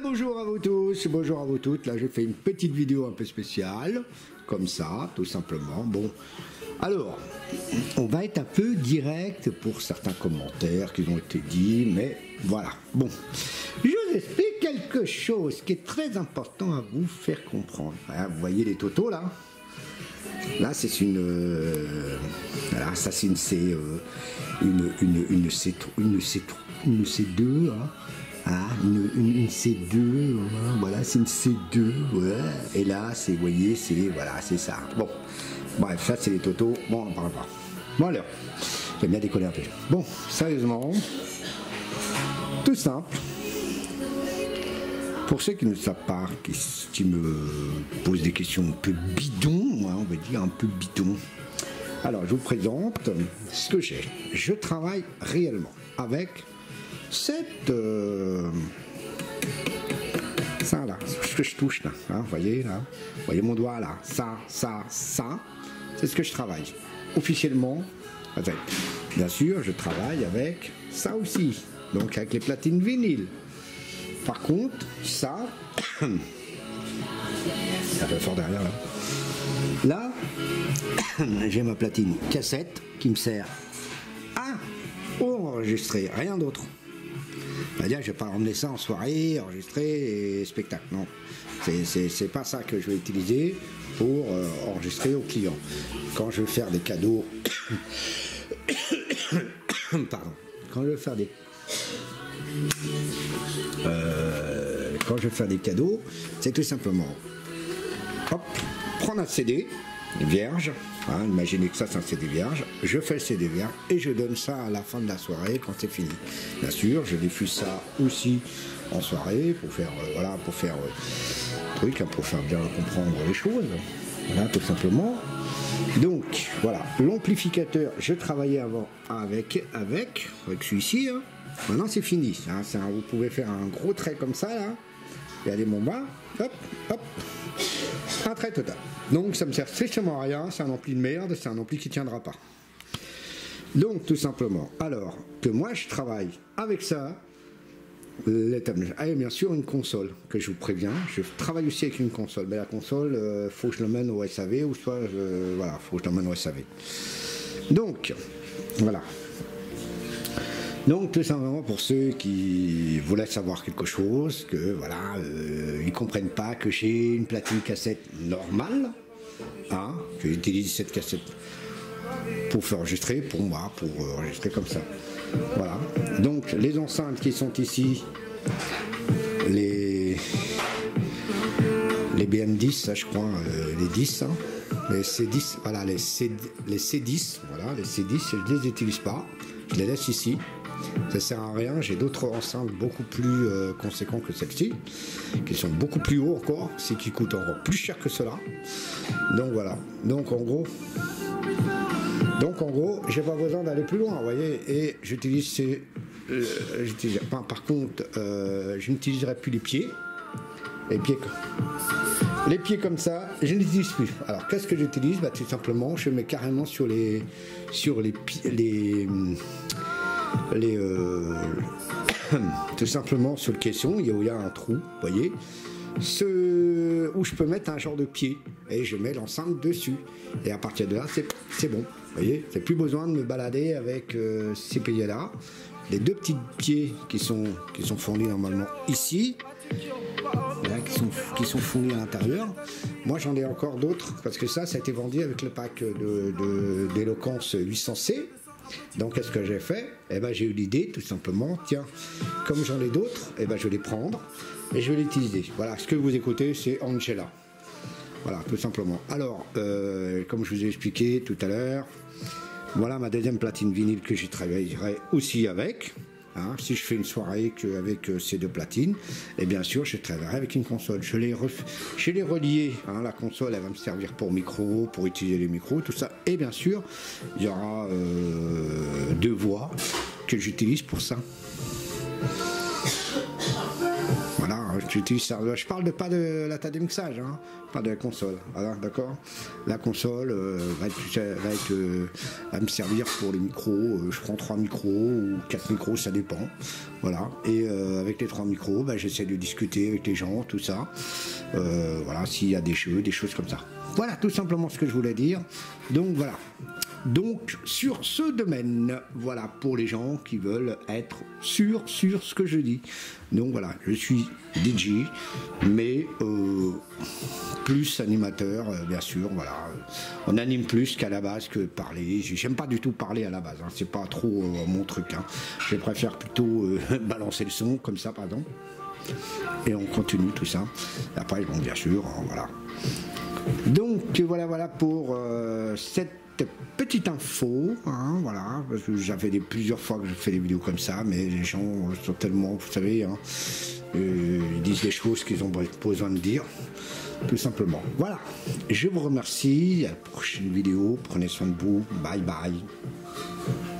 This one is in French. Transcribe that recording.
bonjour à vous tous, bonjour à vous toutes. Là, j'ai fait une petite vidéo un peu spéciale, comme ça, tout simplement. Bon, alors, on va être un peu direct pour certains commentaires qui ont été dits, mais voilà. Bon, je vous explique quelque chose qui est très important à vous faire comprendre. Hein, vous voyez les totos là? Là, c'est une, voilà, ça c'est une C, une C2, hein. Ah, une C2, voilà, c'est une C2, ouais. Et là, c'est, vous voyez, c'est, voilà, c'est ça. Bon, bref, ça c'est les totos, bon, on n'en parle pas. Bon alors, j'aime bien décoller un peu. Bon, sérieusement, tout simple. Pour ceux qui ne savent pas, qui me posent des questions un peu bidons, hein, on va dire un peu bidons. Alors, je vous présente ce que j'ai. Je travaille réellement avec cette ça là, ce que je touche là, hein, voyez là, voyez mon doigt là, ça, c'est ce que je travaille officiellement avec. Bien sûr, je travaille avec ça aussi, donc avec les platines vinyles. Par contre, ça, ça fait fort derrière là. Là, j'ai ma platine cassette qui me sert à enregistrer, rien d'autre. C'est-à-dire, je ne vais pas emmener ça en soirée, enregistrer et spectacle. Non, c'est pas ça que je vais utiliser pour enregistrer aux clients. Quand je vais faire des cadeaux, pardon, quand je vais faire des cadeaux, c'est tout simplement, hop, prendre un CD vierge. Hein, imaginez que ça c'est un CD vierge, je fais le CD vierge et je donne ça à la fin de la soirée quand c'est fini. Bien sûr, je diffuse ça aussi en soirée pour faire pour faire bien comprendre les choses. Voilà, tout simplement. Donc voilà, l'amplificateur, je travaillais avant avec celui-ci. Hein. Maintenant c'est fini. Hein, vous pouvez faire un gros trait comme ça là. Regardez mon bas, hop, hop. Un trait total. Donc ça me sert strictement à rien, c'est un ampli de merde, c'est un ampli qui tiendra pas. Donc tout simplement, alors que moi je travaille avec ça, et bien sûr une console, que je vous préviens, je travaille aussi avec une console, mais la console, faut que je l'emmène au SAV, ou soit, voilà, faut que je l'emmène au SAV. Donc, voilà. Donc tout simplement pour ceux qui voulaient savoir quelque chose, que voilà, ils comprennent pas que j'ai une platine cassette normale, hein, que j'utilise cette cassette pour faire enregistrer, pour moi, pour enregistrer comme ça. Voilà. Donc les enceintes qui sont ici, les BM10, ça je crois, les 10, hein, les C10, voilà, les C10, voilà, les C10, je les utilise pas, je les laisse ici. Ça sert à rien, j'ai d'autres enceintes beaucoup plus conséquents que celle-ci, qui sont beaucoup plus hauts encore, c'est qui coûtent encore plus cher que cela. Donc voilà, donc en gros, j'ai pas besoin d'aller plus loin, vous voyez, et j'utilise ces, par contre, je n'utiliserai plus les pieds comme ça, je n'utilise plus. Alors qu'est-ce que j'utilise? Bah, tout simplement, je mets carrément sur les tout simplement sur le caisson, il y a un trou, vous voyez, où je peux mettre un genre de pied, et je mets l'enceinte dessus, et à partir de là, c'est bon, vous voyez, c'est plus besoin de me balader avec ces pieds-là, les deux petits pieds qui sont fournis normalement ici, voilà, qui sont fournis à l'intérieur. Moi j'en ai encore d'autres, parce que ça a été vendu avec le pack d'Eloquence 800C. Donc qu'est-ce que j'ai fait? Eh ben j'ai eu l'idée tout simplement, tiens, comme j'en ai d'autres, eh ben je vais les prendre et je vais les utiliser. Voilà, ce que vous écoutez c'est Angela. Voilà, tout simplement. Alors, comme je vous ai expliqué tout à l'heure, voilà ma deuxième platine vinyle que j'y travaillerai aussi avec. Hein, si je fais une soirée avec ces deux platines, et bien sûr je travaillerai avec une console. Je l'ai relié, hein, la console elle va me servir pour micro, pour utiliser les micros, tout ça. Et bien sûr il y aura deux voix que j'utilise pour ça. Voilà, j'utilise ça. Je parle pas de la table de mixage, hein, pas de la console. Voilà, d'accord. La console va me servir pour les micros. Je prends 3 micros ou 4 micros, ça dépend. Voilà. Et avec les 3 micros, j'essaie de discuter avec les gens, tout ça. Voilà, s'il y a des jeux, des choses comme ça. Voilà, tout simplement ce que je voulais dire. Donc voilà. Donc sur ce domaine, voilà, pour les gens qui veulent être sûrs sur ce que je dis. Donc voilà, je suis DJ, mais plus animateur, bien sûr, voilà. On anime plus qu'à la base que parler. J'aime pas du tout parler à la base, hein. C'est pas trop mon truc, hein. Je préfère plutôt balancer le son, comme ça, par exemple. Et on continue tout ça. Après, bon, bien sûr, hein, voilà. Donc voilà pour cette petite info, hein, voilà, parce que j'avais plusieurs fois que je fais des vidéos comme ça, mais les gens sont tellement, vous savez, hein, ils disent des choses qu'ils ont besoin de dire, tout simplement. Voilà, je vous remercie, à la prochaine vidéo, prenez soin de vous, bye bye.